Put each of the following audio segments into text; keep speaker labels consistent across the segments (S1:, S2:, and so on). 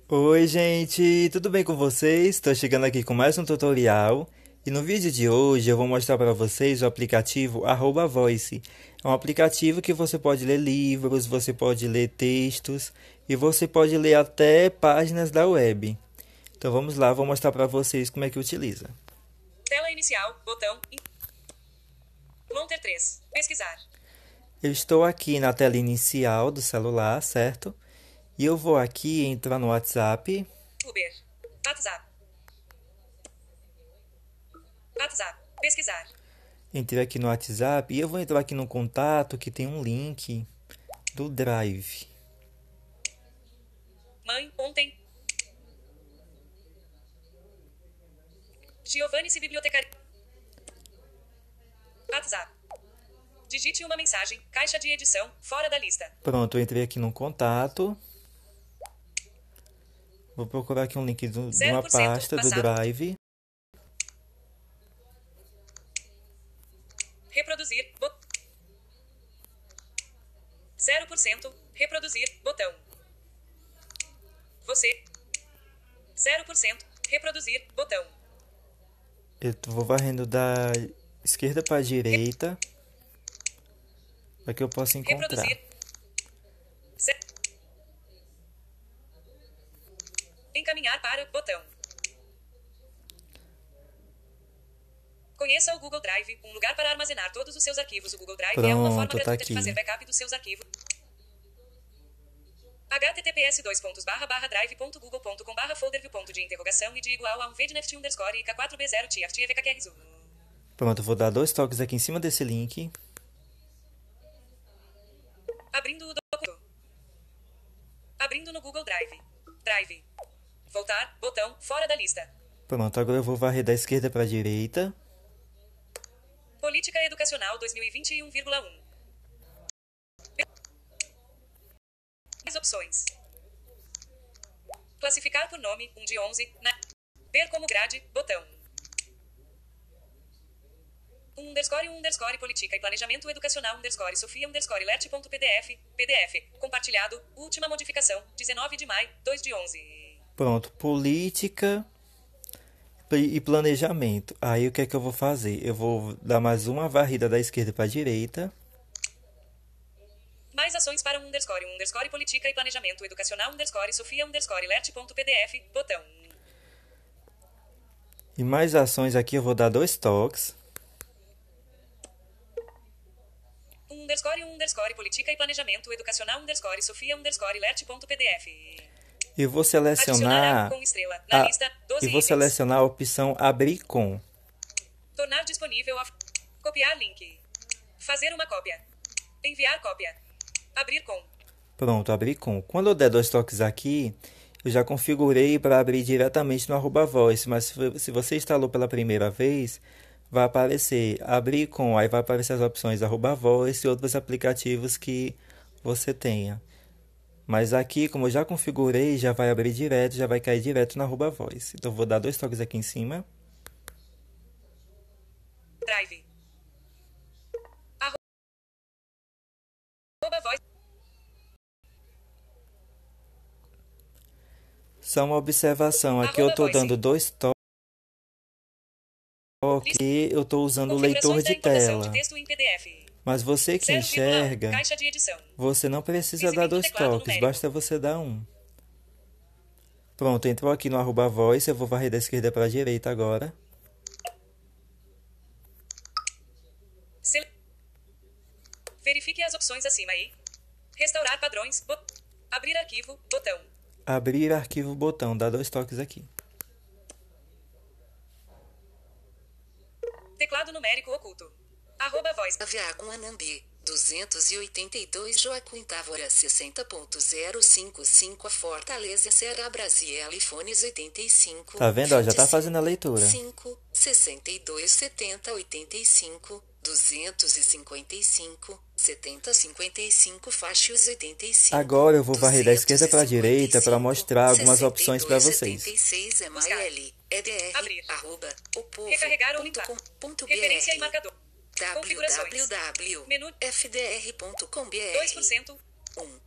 S1: Oi, gente, tudo bem com vocês? Estou chegando aqui com mais um tutorial e no vídeo de hoje eu vou mostrar para vocês o aplicativo Voice. É um aplicativo que você pode ler livros, você pode ler textos e você pode ler até páginas da web. Então vamos lá, vou mostrar para vocês como é que utiliza.
S2: Tela inicial, botão. Monter 3. Pesquisar.
S1: Eu estou aqui na tela inicial do celular, certo? E eu vou aqui entrar no WhatsApp.
S2: Uber. WhatsApp. WhatsApp. Pesquisar.
S1: Entrei aqui no WhatsApp e eu vou entrar aqui no contato que tem um link do Drive.
S2: Mãe, ontem. Giovanni se bibliotecário. WhatsApp. Digite uma mensagem, caixa de edição, fora da lista.
S1: Pronto, eu entrei aqui no contato. Vou procurar aqui um link de uma
S2: 0%
S1: pasta do
S2: passado.
S1: Drive.
S2: Reproduzir. 0%. Reproduzir. Botão. Você. 0%. Reproduzir. Botão.
S1: Eu vou varrendo da esquerda para a direita. Para que eu possa encontrar.
S2: Reproduzir. Encaminhar para botão. Conheça o Google Drive, um lugar para armazenar todos os seus arquivos. O Google Drive é uma forma
S1: Pronto, tá
S2: gratuita de
S1: aqui.
S2: fazer backup dos seus arquivos. https://drive.google.com/folderview de interrogação e de igual a um vdneft underscore k4b0 tftvkqrzu.
S1: Pronto, eu vou dar 2 toques aqui em cima desse link.
S2: Abrindo o documento. Abrindo no Google Drive. Drive. Voltar, botão, fora da lista.
S1: Pronto, agora eu vou varrer da esquerda para a direita.
S2: Política Educacional 2021,1. Mais opções. Classificar por nome, 1 de 11. Ver como grade, botão. Política e Planejamento Educacional Sofia Lert.pdf. PDF. Compartilhado. Última modificação. 19 de maio, 2 de 11.
S1: Pronto, política e planejamento. Aí o que é que eu vou fazer? Eu vou dar mais uma varrida da esquerda para a direita.
S2: Mais ações para Política e Planejamento Educacional Sofia Lert.pdf. Botão.
S1: E mais ações aqui eu vou dar 2 toques.
S2: Política e Planejamento Educacional Sofia Lert.pdf.
S1: Eu vou
S2: Adicionar
S1: selecionar
S2: com estrela. Na lista, 12
S1: e vou
S2: itens.
S1: selecionar a opção abrir com.
S2: Tornar disponível a... Copiar link. Fazer uma cópia. Enviar cópia. Abrir com.
S1: Pronto, abrir com. Quando eu der 2 toques aqui, eu já configurei para abrir diretamente no Voice, mas se você instalou pela primeira vez, vai aparecer abrir com, aí vai aparecer as opções Voice e outros aplicativos que você tenha. Mas aqui, como eu já configurei, já vai abrir direto, já vai cair direto na Voice. Então vou dar 2 toques aqui em cima.
S2: Drive. Voice.
S1: Só uma observação, aqui eu estou dando 2 toques e eu estou usando o leitor de tela.
S2: De texto em PDF.
S1: Mas você que
S2: 0,1,
S1: enxerga,
S2: caixa de edição.
S1: você não precisa dar 2
S2: teclado
S1: toques,
S2: numérico.
S1: basta você dar um. Pronto, entrou aqui no Voice, eu vou varrer da esquerda para a direita agora.
S2: Verifique as opções acima aí. Restaurar padrões. Abrir arquivo. Botão.
S1: Abrir arquivo botão, dá 2 toques aqui.
S2: Teclado numérico oculto. Voice.
S3: Aviacum Anambi, 282 Joaquim Távora 60.055 Fortaleza Ceará Brasil iPhones 85.
S1: Tá vendo? Ó, já tá fazendo a leitura.
S3: 5, 62 70 85 255 70 55 faixas 85.
S1: Agora eu vou varrer da esquerda para a direita para mostrar algumas opções para vocês.
S3: 76 ML, EDR,
S2: Abrir.
S3: arroba, o povo,
S2: Recarregar ou limpar. Referência e marcador. Configurações.
S3: www.
S2: Menu.
S3: fdr.com.br
S2: 2%.
S3: 1.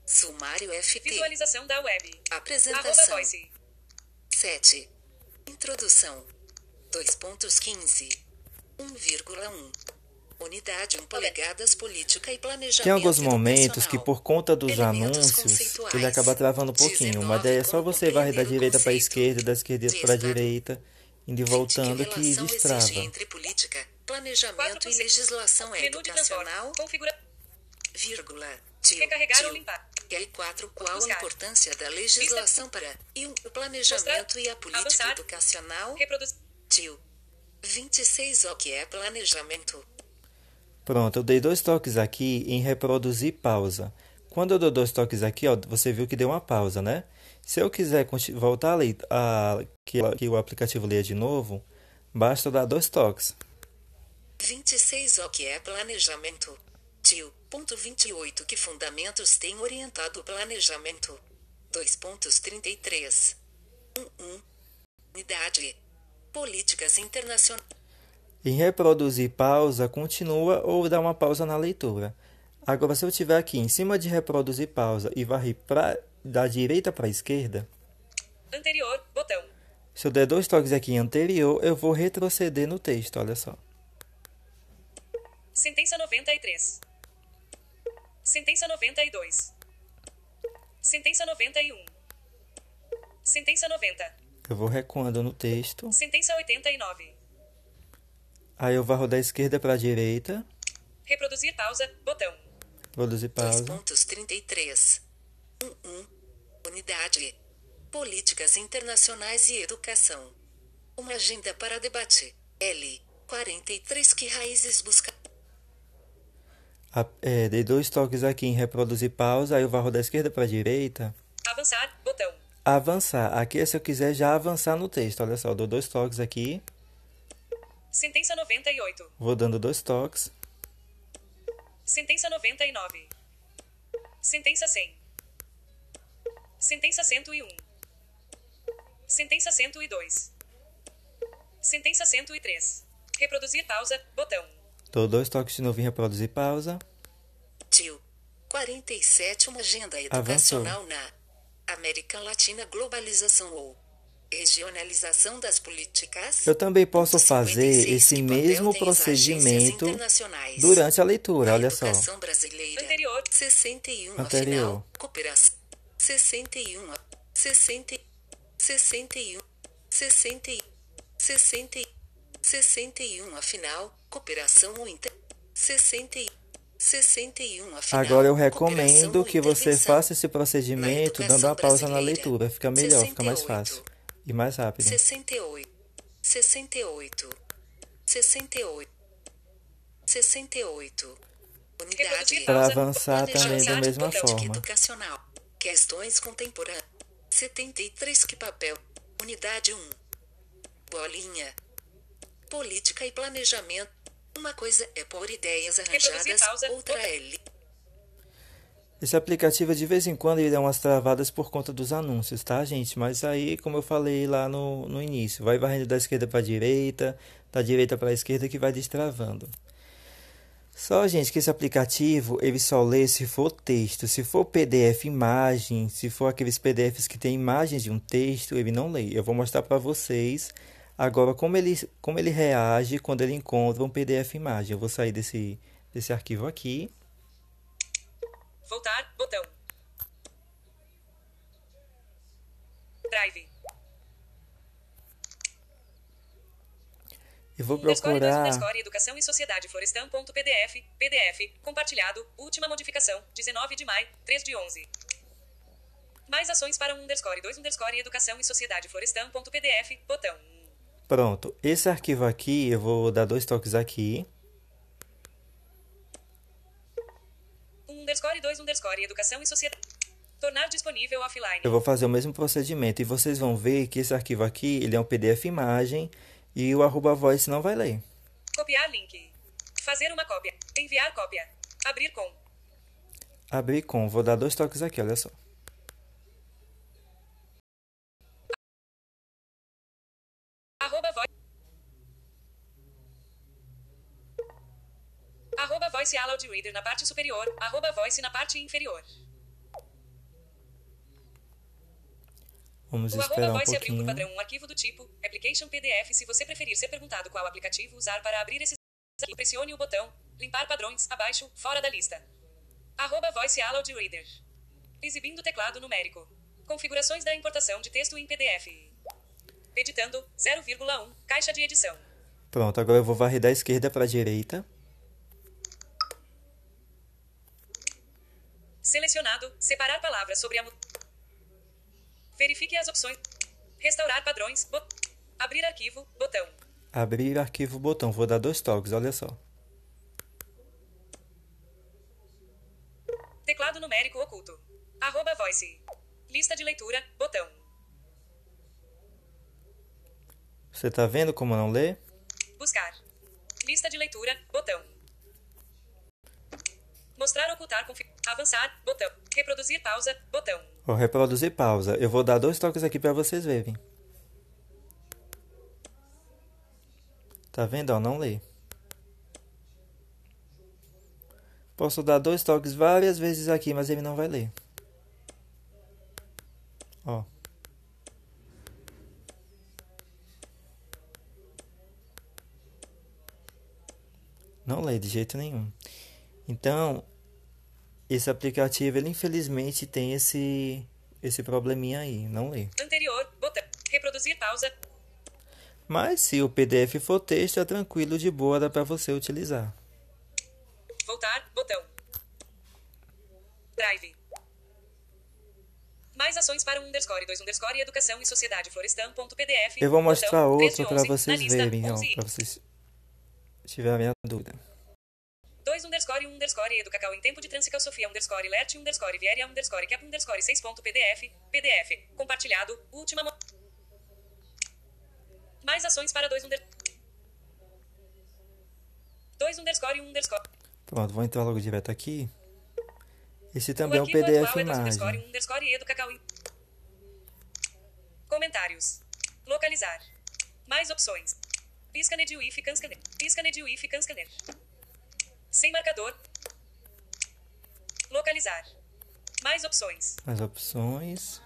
S3: Sumário FT.
S2: Visualização da web.
S3: Apresentação.
S2: Voice.
S3: 7. Introdução. 2.15. 1,1. Unidade 1 polegadas política e planejamento.
S1: Tem alguns momentos que,
S3: educacional.
S1: por conta dos
S3: Elementos
S1: anúncios,
S3: conceituais.
S1: ele acaba travando um pouquinho. Mas daí é só
S3: Como
S1: você varrer da
S3: compreender o
S1: direita para a
S3: conceito.
S1: esquerda, da esquerda para a
S3: Destaque.
S1: direita, indo e
S3: 20
S1: voltando, que
S3: relação
S1: destrava.
S3: existe entre política, planejamento e
S2: 4%.
S3: legislação
S2: Menu de transporte.
S3: educacional,
S2: Configura.
S3: vírgula,
S2: Recarregar ou limpar.
S3: Q4 qual a
S2: Buscar.
S3: importância da legislação para e o planejamento e a política
S2: Avançar.
S3: educacional,
S2: Reproduzir.
S3: tio. 26 o que é planejamento.
S1: Pronto, eu dei 2 toques aqui em reproduzir pausa. Quando eu dou 2 toques aqui, ó, você viu que deu uma pausa, né? Se eu quiser voltar a ler, que o aplicativo leia de novo, basta eu dar 2 toques.
S3: 26 o que é planejamento. Tio. Ponto 28 que fundamentos tem orientado o planejamento. 2.33. 1. Unidade. Políticas internacionais.
S1: Em reproduzir pausa, continua ou dá uma pausa na leitura. Agora, se eu estiver aqui em cima de reproduzir pausa e varrer da direita para a esquerda,
S2: Anterior. Botão.
S1: se eu der 2 toques aqui em anterior, eu vou retroceder no texto, olha só.
S2: Sentença 93. Sentença 92. Sentença 91. Sentença 90.
S1: Eu vou recuando no texto,
S2: Sentença 89.
S1: aí eu varro da esquerda para a direita,
S2: Reproduzir pausa. Botão.
S1: reproduzir pausa.
S3: 2.33. 1. Unidade. Políticas internacionais e educação. Uma agenda para debate. L. 43 que raízes busca.
S1: Dei 2 toques aqui em reproduzir pausa, aí eu varro da esquerda para a direita.
S2: Avançar. Botão.
S1: Avançar. Aqui é se eu quiser já avançar no texto. Olha só, eu dou 2 toques aqui,
S2: Sentença 98.
S1: vou dando 2 toques.
S2: Sentença 99. Sentença 100. Sentença 101. Sentença 102. Sentença 103. Reproduzir pausa. Botão.
S1: Dou 2 toques de novo em reproduzir pausa.
S3: Tio. 47 uma agenda educacional na América Latina, globalização ou regionalização das políticas.
S1: Eu também posso
S3: 56
S1: fazer esse
S3: que
S1: mesmo
S3: papel tem as agências
S1: procedimento
S3: internacionais.
S1: durante a leitura, olha só.
S3: Educação brasileira.
S2: Anterior.
S3: 61
S1: Anterior.
S3: afinal. Cooperação. 61 60 61 60 61 afinal. Cooperação ou inter 61 afinal.
S1: Agora eu
S3: cooperação
S1: recomendo
S3: ou
S1: que você
S3: intervenção.
S1: faça esse procedimento
S3: Na
S1: dando uma pausa na
S3: educação
S1: leitura. Fica melhor, fica mais
S3: 68.
S1: fácil e mais rápido.
S3: 68 68 68 68 Unidade.
S2: Reproduzir
S1: Para
S2: pausa.
S1: avançar também da
S3: Planejamento
S1: mesma
S3: política
S1: forma.
S3: educacional. Questões contemporâneas. 73 que papel. Unidade 1. Bolinha. Política e planejamento. Uma coisa é pôr ideias arranjadas,
S2: Reproduzir pausa.
S3: outra
S2: Botão.
S3: é
S1: Esse aplicativo de vez em quando ele dá umas travadas por conta dos anúncios, tá, gente? Mas aí, como eu falei lá no início, vai varrendo da esquerda para a direita, da direita para a esquerda que vai destravando. Só, gente, que esse aplicativo ele só lê se for texto. Se for PDF imagem, se for aqueles PDFs que tem imagens de um texto, ele não lê. Eu vou mostrar para vocês agora como ele reage quando ele encontra um PDF imagem. Eu vou sair desse arquivo aqui.
S2: Voltar. Botão. Drive.
S1: Eu vou
S2: Underscore 2
S1: procurar.
S2: underscore educação e sociedade florestan.pdf. PDF. Compartilhado. Última modificação. 19 de maio. 3 de 11. Mais ações para underscore 2 underscore educação e sociedade florestan.pdf. Botão.
S1: Pronto. Esse arquivo aqui, eu vou dar 2 toques aqui.
S2: Underscore 2 underscore educação e sociedade. Tornar disponível offline.
S1: Eu vou fazer o mesmo procedimento e vocês vão ver que esse arquivo aqui, ele é um PDF imagem e o @voice não vai ler.
S2: Copiar link. Fazer uma cópia. Enviar cópia. Abrir com.
S1: Abrir com, vou dar 2 toques aqui, olha só.
S2: Voice Allowed Reader na parte superior. Voice na parte inferior.
S1: Vamos
S2: O
S1: esperar um
S2: @voice abriu por
S1: pouquinho.
S2: padrão um arquivo do tipo Application PDF. Se você preferir ser perguntado qual aplicativo usar para abrir esse arquivo, pressione o botão Limpar padrões abaixo, fora da lista. @voice allowed reader. Exibindo teclado numérico. Configurações da importação de texto em PDF. Editando 0,1 caixa de edição.
S1: Pronto, agora eu vou varrer da esquerda para a direita.
S2: Selecionado, separar palavras sobre a verifique as opções. Restaurar padrões, abrir arquivo, botão.
S1: Abrir arquivo, botão. Vou dar 2 toques, olha só.
S2: Teclado numérico oculto. @voice. Lista de leitura, botão.
S1: Você tá vendo como não lê?
S2: Buscar. Lista de leitura, botão. Mostrar, ocultar, avançar, botão. Reproduzir, pausa, botão.
S1: Vou reproduzir pausa. Eu vou dar 2 toques aqui para vocês verem. Tá vendo? Ó, não lê. Posso dar 2 toques várias vezes aqui, mas ele não vai ler. Ó. Não lê de jeito nenhum. Então, esse aplicativo, ele infelizmente tem esse probleminha aí, não lê.
S2: Anterior, botão. Reproduzir, pausa.
S1: Mas se o PDF for texto, é tranquilo, de boa, dá para você utilizar.
S2: Voltar, botão. Drive. Mais ações para 2 educação e sociedade florestan.pdf.
S1: Eu vou mostrar
S2: botão, 3 de
S1: outro para
S2: 11, na
S1: vocês
S2: lista,
S1: verem, ó,
S2: 11.
S1: para vocês tiverem a dúvida.
S2: 2 educacau em tempo de transical sofia lert vieria cap 6.pdf PDF compartilhado última mais ações para 2
S1: Pronto, vou entrar logo direto aqui. Esse
S2: o
S1: também é um
S2: arquivo
S1: PDF
S2: atual é
S1: imagem.
S2: 2 educacau comentários localizar mais opções piscaned if scanner sem marcador. Localizar. Mais opções.
S1: Mais opções.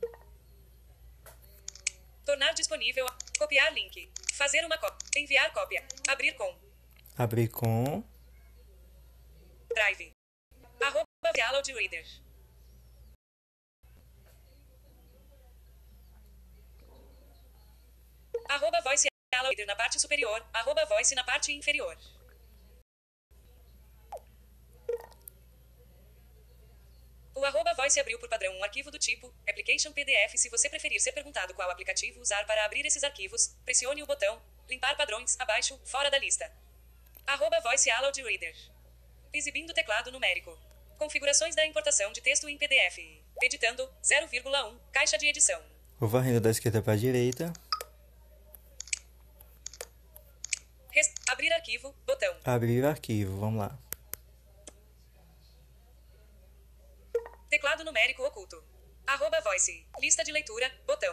S2: Tornar disponível. Copiar link. Fazer uma cópia. Enviar cópia. Abrir com.
S1: Abrir com.
S2: Drive. @allowed reader. @voice allowed reader na parte superior. @voice na parte inferior. O @voice abriu por padrão um arquivo do tipo Application PDF. Se você preferir ser perguntado qual aplicativo usar para abrir esses arquivos, pressione o botão Limpar padrões abaixo, fora da lista. @voice allowed reader. Exibindo teclado numérico. Configurações da importação de texto em PDF. Editando 0,1 caixa de edição.
S1: Vou varrendo da esquerda para a direita.
S2: Abrir arquivo, botão.
S1: Abrir arquivo, vamos lá.
S2: Teclado numérico oculto. @voice. Lista de leitura, botão.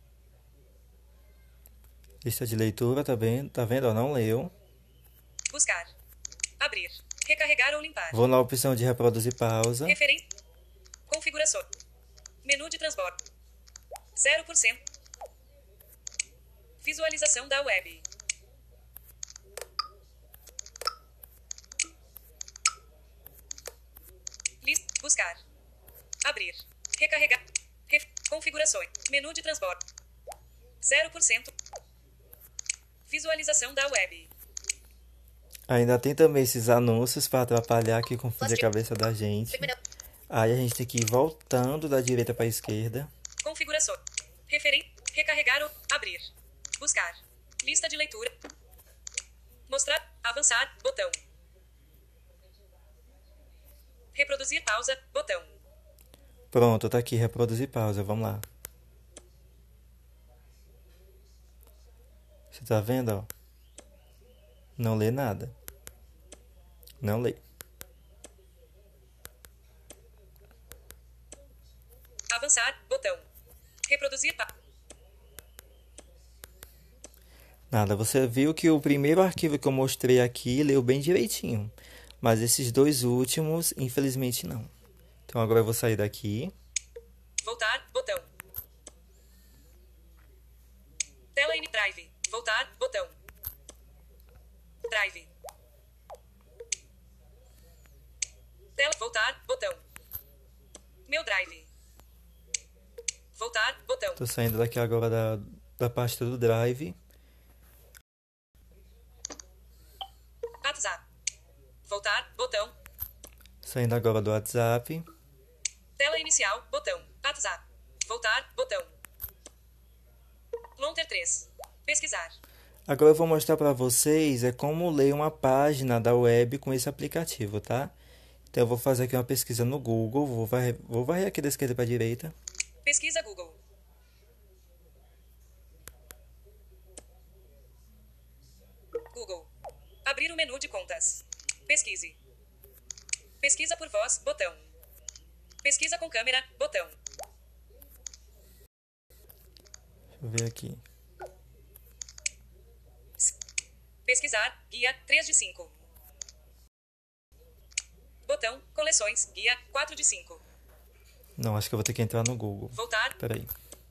S1: Lista de leitura, tá vendo? Ó, não leu.
S2: Buscar. Abrir. Recarregar ou limpar.
S1: Vou na opção de reproduzir pausa.
S2: Referência. Configuração. Menu de transbordo. 0%. Visualização da web. Buscar. Abrir. Recarregar. Configurações. Menu de transbordo. 0%. Visualização da web.
S1: Ainda tem também esses anúncios para atrapalhar aqui, confundir a cabeça da gente. Aí a gente tem que ir voltando da direita para a esquerda.
S2: Configuração. Recarregar ou abrir. Buscar. Lista de leitura. Mostrar. Avançar. Botão. Reproduzir pausa. Botão.
S1: Pronto, tá aqui, reproduzir pausa, vamos lá. Você tá vendo, ó? Não lê nada. Não lê.
S2: Avançar. Botão. Reproduzir
S1: Nada, você viu que o primeiro arquivo que eu mostrei aqui leu bem direitinho. Mas esses dois últimos, infelizmente, não. Então agora eu vou sair daqui.
S2: Voltar. Botão. Tela in Drive. Voltar. Botão. Drive. Tela. Voltar. Botão. Meu Drive. Voltar. Botão.
S1: Tô saindo daqui agora da pasta do Drive.
S2: WhatsApp. Voltar. Botão.
S1: Saindo agora do WhatsApp.
S2: Tela inicial. Botão. WhatsApp. Voltar. Botão. Lonter 3. Pesquisar.
S1: Agora eu vou mostrar para vocês como ler uma página da web com esse aplicativo, tá? Então eu vou fazer aqui uma pesquisa no Google, vou varrer aqui da esquerda para a direita.
S2: Pesquisa Google. Google. Abrir o menu de contas. Pesquise. Pesquisa por voz, botão. Pesquisa com câmera, botão.
S1: Deixa eu ver aqui.
S2: Pesquisar, guia, 3 de 5. Botão, coleções, guia, 4 de 5.
S1: Não, acho que eu vou ter que entrar no Google.
S2: Voltar.
S1: Peraí.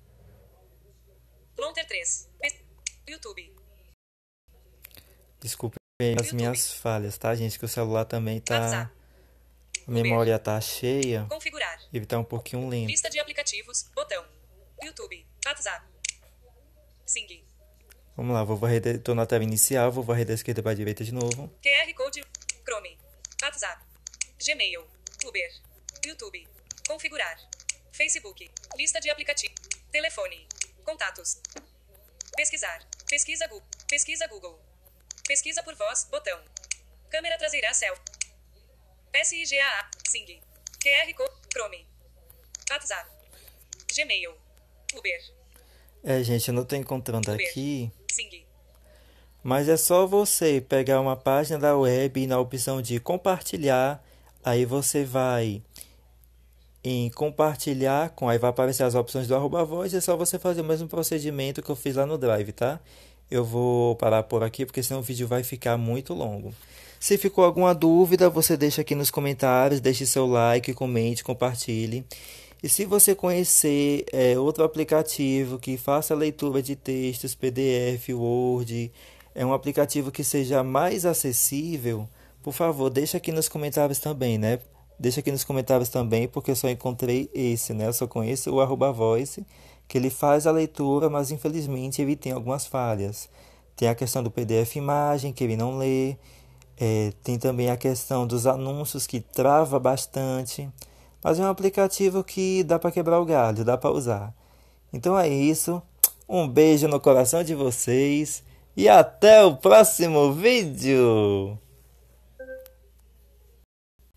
S2: Lonter 3. YouTube.
S1: Desculpem as minhas falhas, tá, gente? Que o celular também tá...
S2: WhatsApp.
S1: A memória tá cheia.
S2: Configurar.
S1: Ele tá um pouquinho lento.
S2: Lista de aplicativos, botão. YouTube. WhatsApp. Sing.
S1: Vamos lá, tô na tela inicial, vou varrer da esquerda para a direita de novo.
S2: QR Code. Chrome. WhatsApp. Gmail. Uber. YouTube. Configurar. Facebook. Lista de aplicativos. Telefone. Contatos. Pesquisar. Pesquisa Google. Pesquisa Google. Pesquisa por voz, botão. Câmera traseira selfie. SIGAA. Sing. QR Code. Chrome. WhatsApp. Gmail. Uber.
S1: Gente, eu não tô encontrando
S2: Uber.
S1: aqui.
S2: Sing.
S1: Mas é só você pegar uma página da web e na opção de compartilhar, aí você vai em compartilhar, aí vai aparecer as opções do @voz, é só você fazer o mesmo procedimento que eu fiz lá no Drive, tá? Eu vou parar por aqui, porque senão o vídeo vai ficar muito longo. Se ficou alguma dúvida, você deixa aqui nos comentários, deixe seu like, comente, compartilhe. E se você conhecer outro aplicativo que faça leitura de textos, PDF, Word, é um aplicativo que seja mais acessível, por favor, deixa aqui nos comentários também, né? Deixa aqui nos comentários também, porque eu só encontrei esse, né? Eu só conheço o @voice, que ele faz a leitura, mas infelizmente ele tem algumas falhas. Tem a questão do PDF imagem, que ele não lê. Tem também a questão dos anúncios, que trava bastante. Mas é um aplicativo que dá para quebrar o galho, dá para usar. Então é isso. Um beijo no coração de vocês. E até o próximo vídeo!